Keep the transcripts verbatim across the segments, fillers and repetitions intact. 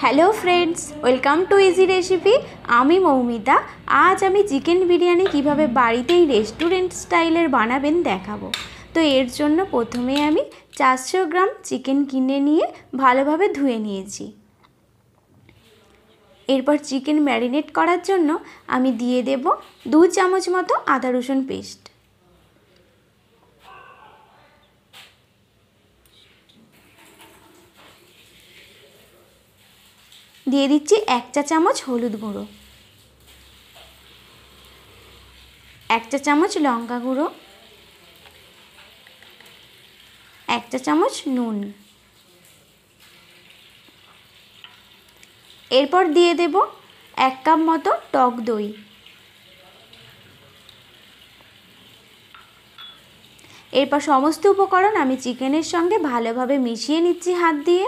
Hello friends welcome to easy recipe आमी मौमिता। आज आमी चिकेन बिरियानी किभाबे बाड़ीतेई रेस्टुरेंट स्टाइलेर बानाबेन देखाबो। तो एर जोन्नो प्रथमे आमी चारशो ग्राम चिकेन किने निये भालोभाबे धुए नियेछि। एरपर चिकेन मैरिनेट करार जोन्नो आमी दिये देब दो चामच मतो आदा रसुन पेस्ट, दिए दिচ্ছি एक चा चामच हलुद गुঁড়ো, एक चा चामच लंका गुঁড়ো, एक चा चामच নুন। एरपर दिए देब एक कप मतो टक दई। एरपर समस्त उपकरण आमी चिकेनेर संगे भालोभाबे मिशिए निচ্ছি हाथ दिए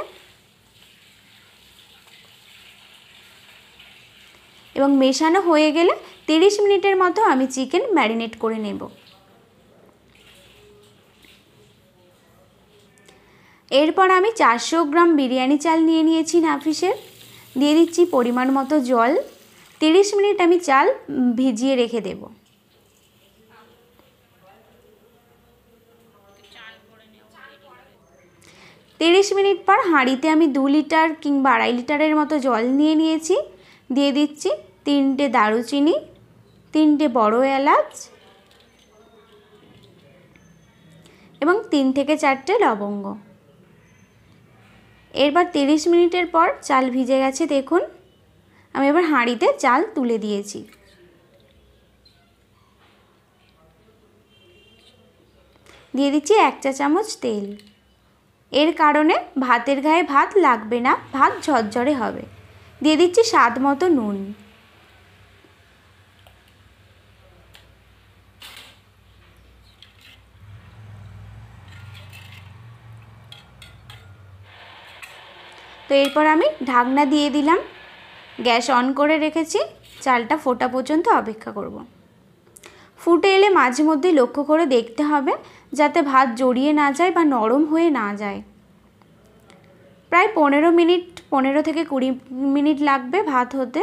এবং মেশানো হয়ে গেলে तीस মিনিটের মতো আমি চিকেন ম্যারিনেট করে নেব। এরপর আমি চারশো গ্রাম বিরিয়ানি চাল নিয়ে নিয়েছি নাফিসের, দিয়ে দিচ্ছি পরিমাণ মতো জল। तीस মিনিট আমি চাল ভিজিয়ে রেখে দেব। तीस মিনিট পর হাঁড়িতে আমি दो লিটার কিংবা আড়াই লিটারের মতো জল নিয়ে নিয়েছি। দিয়ে দিচ্ছি তিনটে দারুচিনি, তিনটে বড় এলাচ এবং তিন থেকে চারটে লবঙ্গ। এরপর तीस মিনিটের পর চাল ভিজে গেছে, দেখুন আমি এবার হাঁড়িতে চাল তুলে দিয়েছি। দিয়ে দিচ্ছি এক চা চামচ তেল। এর কারণে ভাতের গায়ে ভাত লাগবে না, ভাত ঝরঝরে হবে। দিয়ে দিচ্ছি স্বাদ মতো নুন। তো এরপর আমি ঢাকনা দিয়ে দিলাম, গ্যাস অন করে রেখেছি। চালটা ফোটা পর্যন্ত অপেক্ষা করব। ফুটে এলে মাঝে মধ্যে লক্ষ্য করে দেখতে হবে যাতে ভাত জড়িয়ে না যায় বা নরম হয়ে না যায়। প্রায় পনেরো মিনিট পনেরো থেকে কুড়ি মিনিট লাগবে ভাত হতে।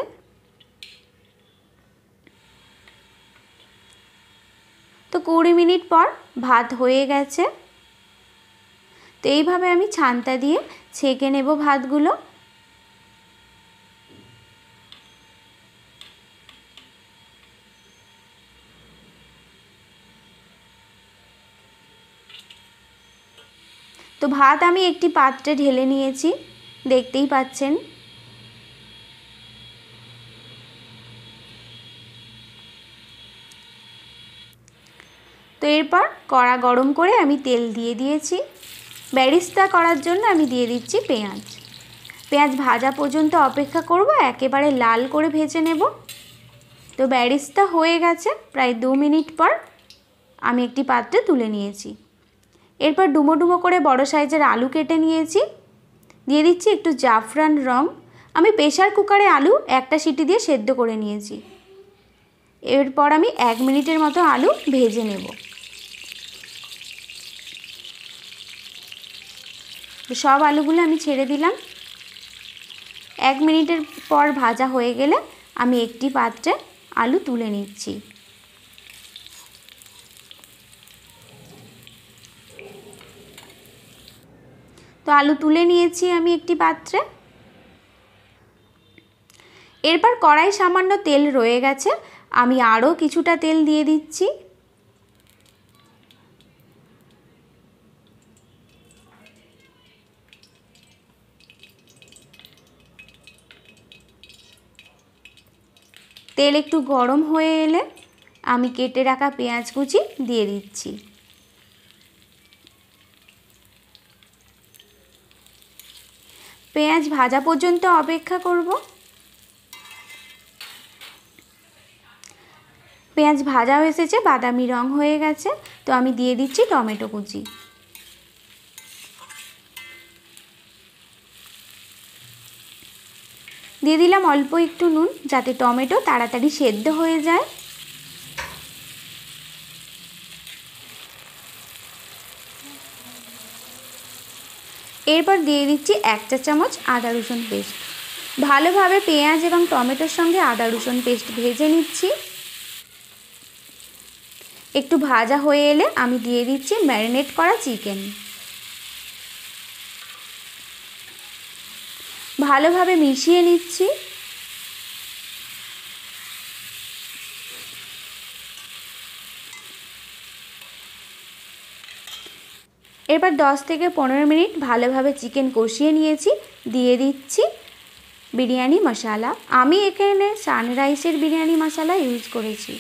তো কুড়ি মিনিট পর ভাত হয়ে গেছে। তো এইভাবে আমি ছান্তা দিয়ে ছেঁকে নেব ভাতগুলো। তো ভাত আমি একটি পাত্রে ঢেলে নিয়েছি, দেখতেই পাচ্ছেন। তো এরপর কড়া গরম করে আমি তেল দিয়ে দিয়েছি। বেরেস্তা করার জন্য আমি দিয়ে দিচ্ছি পেঁয়াজ। পেঁয়াজ ভাজা পর্যন্ত অপেক্ষা করব, একেবারে লাল করে ভেজে নেব। তো বেরেস্তা হয়ে গেছে। প্রায় দু মিনিট পর আমি একটি পাত্রে তুলে নিয়েছি। এরপর ডুমো ডুমো করে বড় সাইজের আলু কেটে নিয়েছি। দিয়ে দিচ্ছি একটু জাফরান রং। আমি প্রেসার কুকারে আলু একটা সিটি দিয়ে সেদ্ধ করে নিয়েছি। এরপর আমি এক মিনিটের মতো আলু ভেজে নেব। সব আলুগুলো আমি ছেড়ে দিলাম। এক মিনিটের পর ভাজা হয়ে গেলে আমি একটি পাত্রে আলু তুলে নিচ্ছি। তো আলু তুলে নিয়েছি আমি একটি পাত্রে। এরপর কড়াই সামান্য তেল রয়ে গেছে, আমি আরও কিছুটা তেল দিয়ে দিচ্ছি। তেল একটু গরম হয়ে এলে আমি কেটে রাখা পেঁয়াজ কুচি দিয়ে দিচ্ছি। পেঁয়াজ ভাজা পর্যন্ত অপেক্ষা করব। পেঁয়াজ ভাজা হয়ে এসেছে, বাদামি রং হয়ে গেছে। তো আমি দিয়ে দিচ্ছি টমেটো কুচি। দিয়ে দিলাম অল্প একটু নুন, যাতে টমেটো তাড়াতাড়ি সেদ্ধ হয়ে যায়। এরপর দিয়ে দিচ্ছি এক চা চামচ আদা রসুন পেস্ট। ভালোভাবে পেঁয়াজ এবং টমেটোর সঙ্গে আদা রসুন পেস্ট ভেজে নিচ্ছি। একটু ভাজা হয়ে এলে আমি দিয়ে দিচ্ছি ম্যারিনেট করা চিকেন। ভালোভাবে মিশিয়ে নিচ্ছি। এবার দশ থেকে পনেরো মিনিট ভালোভাবে চিকেন কষিয়ে নিয়েছি। দিয়ে দিচ্ছি বিরিয়ানি মশলা। আমি এখানে সানরাইসের বিরিয়ানি মশলা ইউজ করেছি।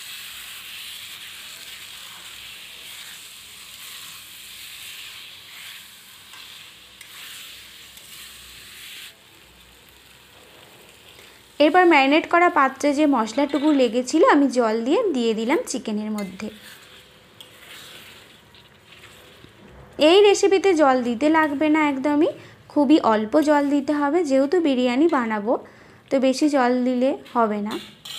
এরপর ম্যারিনেট করা পাত্রে যে মশলাটুকু লেগেছিল আমি জল দিয়ে দিয়ে দিলাম চিকেনের মধ্যে। এই রেসিপিতে জল দিতে লাগবে না একদমই, খুবই অল্প জল দিতে হবে, যেহেতু বিরিয়ানি বানাবো তো বেশি জল দিলে হবে না।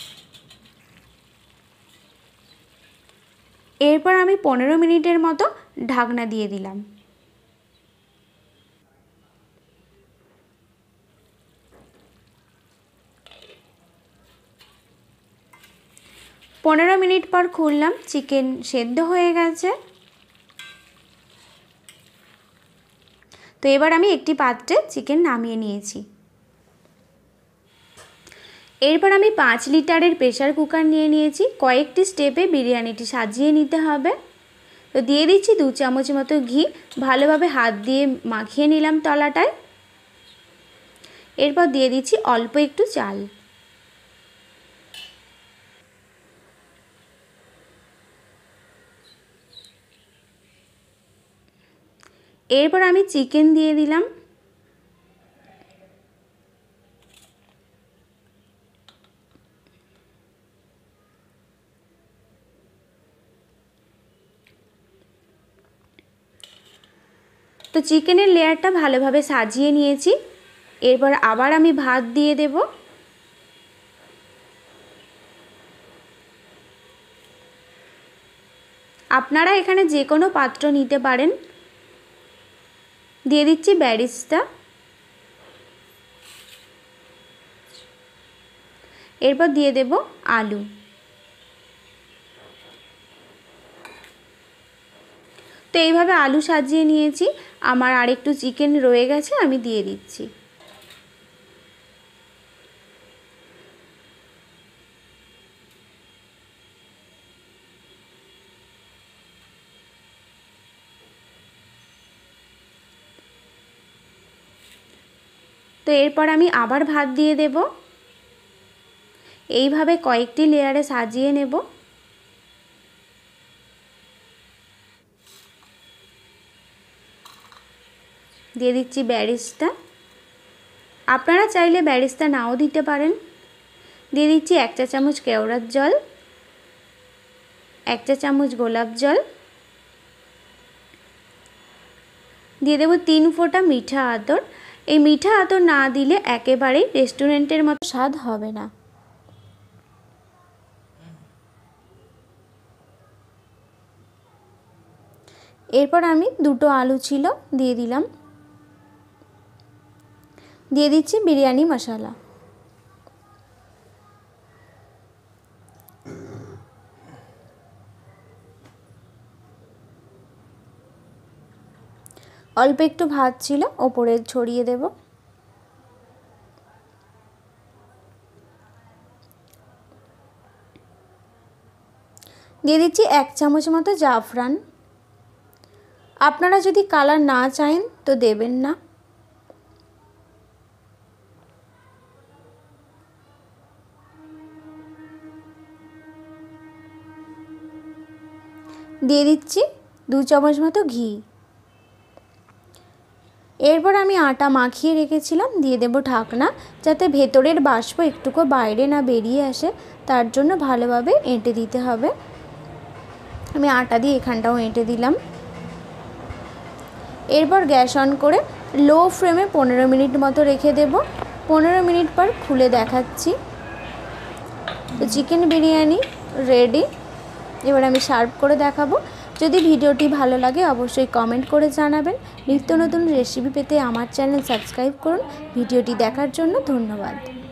এরপর আমি পনেরো মিনিটের মতো ঢাকনা দিয়ে দিলাম। পনেরো মিনিট পর খুললাম, চিকেন সেদ্ধ হয়ে গেছে। তো এবার আমি একটি পাত্রে চিকেন নামিয়ে নিয়েছি। এরপর আমি পাঁচ লিটারের প্রেসার কুকার নিয়ে নিয়েছি। কয়েকটি স্টেপে বিরিয়ানিটি সাজিয়ে নিতে হবে। তো দিয়ে দিচ্ছি দু চামচ মতো ঘি। ভালোভাবে হাত দিয়ে মাখিয়ে নিলাম তলাটায়। এরপর দিয়ে দিচ্ছি অল্প একটু চাল। এরপর আমি চিকেন দিয়ে দিলাম। তো চিকেনের লেয়ারটা ভালোভাবে সাজিয়ে নিয়েছি। এরপর আবার আমি ভাত দিয়ে দেব। আপনারা এখানে যে কোনো পাত্র নিতে পারেন। দিয়ে দিচ্ছি বেরেস্তা। এরপর দিয়ে দেব আলু। তো এইভাবে আলু সাজিয়ে নিয়েছি। আমার আরেকটু চিকেন রয়ে গেছে, আমি দিয়ে দিচ্ছি। তো এরপর আমি আবার ভাত দিয়ে দেব। এইভাবে কয়েকটি লেয়ারে সাজিয়ে নেব। দিয়ে দিচ্ছি বেরেস্তা। আপনারা চাইলে বেরেস্তা নাও দিতে পারেন। দিয়ে দিচ্ছি এক চা চামচ কেওড়ার জল, এক চা চামচ গোলাপ জল, দিয়ে দেব তিন ফোঁটা মিঠা আতর। এই মিঠা আতর না দিলে একেবারেই রেস্টুরেন্টের মতো স্বাদ হবে না। এরপর আমি দুটো আলু ছিল দিয়ে দিলাম। দিয়ে দিচ্ছি বিরিয়ানি মশলা। অল্প একটু ভাত ছিল, ওপরে ছড়িয়ে দেব। দিয়ে দিচ্ছি এক চামচ মতো জাফরান। আপনারা যদি কালার না চান তো দেবেন না। দিয়ে দিচ্ছি দু চামচ মতো ঘি। এরপর আমি আটা মাখিয়ে রেখেছিলাম, দিয়ে দেব ঢাকনা, যাতে ভেতরের বাষ্প একটুকু বাইরে না বেরিয়ে আসে, তার জন্য ভালোভাবে এঁটে দিতে হবে। আমি আটা দিয়ে এখানটাও এঁটে দিলাম। এরপর গ্যাস অন করে লো ফ্লেমে পনেরো মিনিট মতো রেখে দেব। পনেরো মিনিট পর খুলে দেখাচ্ছি। তো চিকেন বিরিয়ানি রেডি। এবার আমি সার্ভ করে দেখাবো। যদি ভিডিওটি ভালো লাগে অবশ্যই কমেন্ট করে জানাবেন। নিত্য নতুন রেসিপি পেতে আমার চ্যানেল সাবস্ক্রাইব করুন। ভিডিওটি দেখার জন্য ধন্যবাদ।